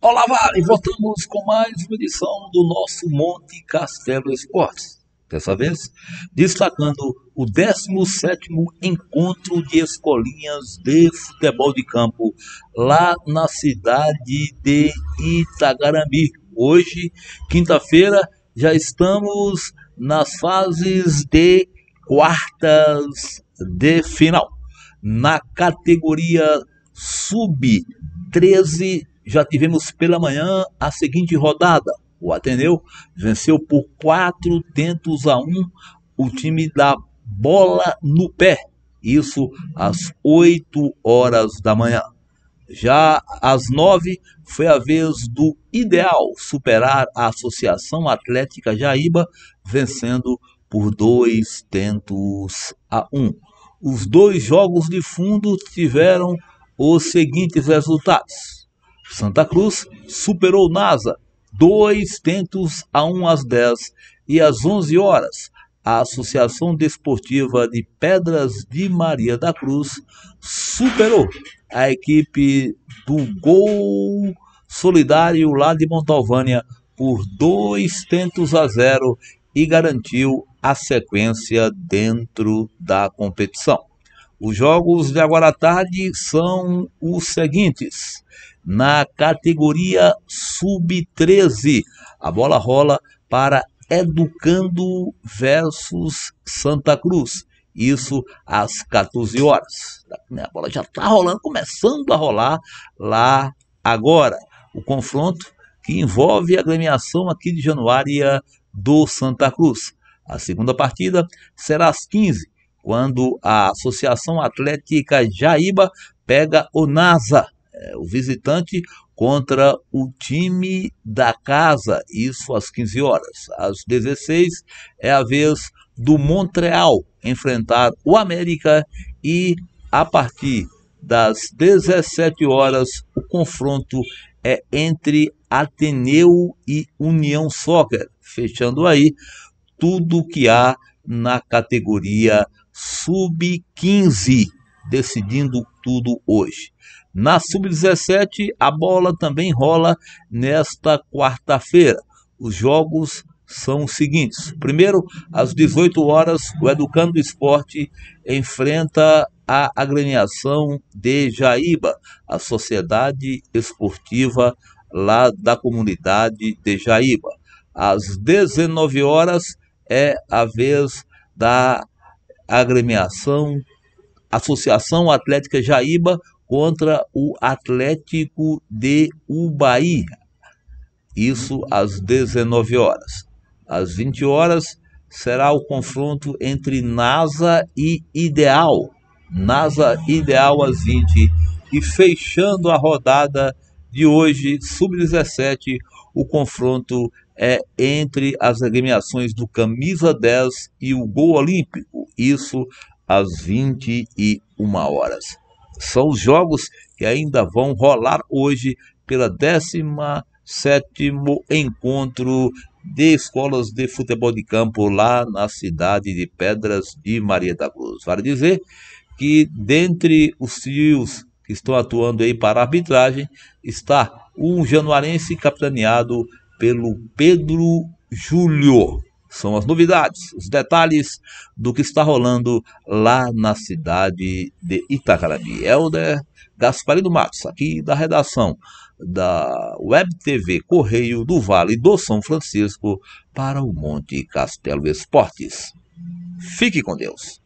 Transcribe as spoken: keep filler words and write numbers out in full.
Olá, Vale! Voltamos com mais uma edição do nosso Monte Castelo Esportes. Dessa vez, destacando o décimo sétimo Encontro de Escolinhas de Futebol de Campo, lá na cidade de Itagarami. Hoje, quinta-feira, já estamos nas fases de quartas de final. Na categoria sub treze, já tivemos pela manhã a seguinte rodada. O Ateneu venceu por quatro tentos a um o time da Bola no Pé. Isso às oito horas da manhã. Já às nove foi a vez do Ideal superar a Associação Atlética Jaíba, vencendo por dois tentos a um. Os dois jogos de fundo tiveram os seguintes resultados. Santa Cruz superou NASA, dois tentos a um às dez, e às onze horas, a Associação Desportiva de Pedras de Maria da Cruz superou a equipe do Gol Solidário lá de Montalvânia por dois tentos a zero e garantiu a sequência dentro da competição. Os jogos de agora à tarde são os seguintes. Na categoria sub treze, a bola rola para Educando versus Santa Cruz. Isso às quatorze horas. A bola já está rolando, começando a rolar lá agora. O confronto que envolve a agremiação aqui de Januária do Santa Cruz. A segunda partida será às quinze, quando a Associação Atlética Jaíba pega o NASA, é, o visitante, contra o time da casa, isso às quinze horas. Às dezesseis é a vez do Montreal enfrentar o América e a partir das dezessete horas o confronto é entre Ateneu e União Soccer, fechando aí tudo que há na categoria sub quinze, decidindo tudo hoje. Na sub dezessete, a bola também rola nesta quarta-feira. Os jogos são os seguintes. Primeiro, às dezoito horas, o Educando Esporte enfrenta a agremiação de Jaíba, a Sociedade Esportiva lá da comunidade de Jaíba. Às dezenove horas é a vez da agremiação Associação Atlética Jaíba contra o Atlético de Ubaí. Isso às dezenove horas. Às vinte horas será o confronto entre NASA e Ideal. NASA Ideal às vinte. E fechando a rodada de hoje, sub dezessete, o confronto é entre as agremiações do Camisa dez e o Gol Olímpico. Isso às vinte e uma horas. São os jogos que ainda vão rolar hoje pela décimo sétimo Encontro de Escolas de Futebol de Campo lá na cidade de Pedras de Maria da Cruz. Vale dizer que dentre os trios que estão atuando aí para a arbitragem está um januarense capitaneado pelo Pedro Júlio. São as novidades, os detalhes do que está rolando lá na cidade de Itagarami. Helder Gasparino Matos, aqui da redação da Web T V Correio do Vale do São Francisco para o Monte Castelo Esportes. Fique com Deus.